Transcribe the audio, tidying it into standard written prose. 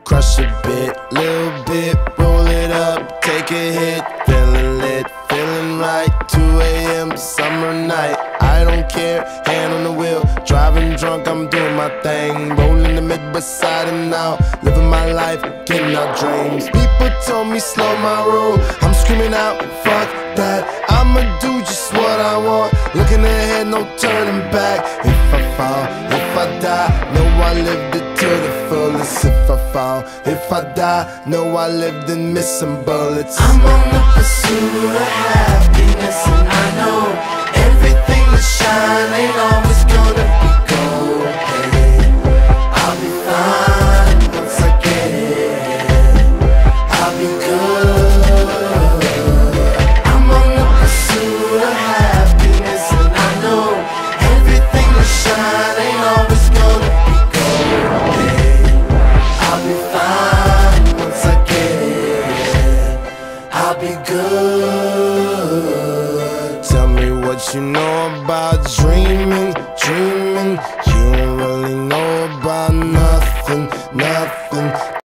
Crush a bit, little bit, roll it up, take a hit. Feeling lit, feeling right, 2 AM, summer night. I don't care, hand on the wheel, driving drunk, I'm doing my thing. Rolling the mid beside and now, living my life, getting our dreams. People told me slow my roll, I'm screaming out, fuck that. I'ma do just what I want, looking ahead, no turning back. If I fall, if I die, know I lived it to the fullest. If I fall, if I die, know I lived in missing bullets. I'm on the pursuit of happiness, and I know everything that shine ain't always gonna be gold. Hey, I'll be fine once I get it. I'll be good. I'm on the pursuit of happiness, and I know everything that shine ain't always gonna be gold. Hey, I'll be fine once I get it. I'll be good. Tell me what you know about dreaming, dreaming.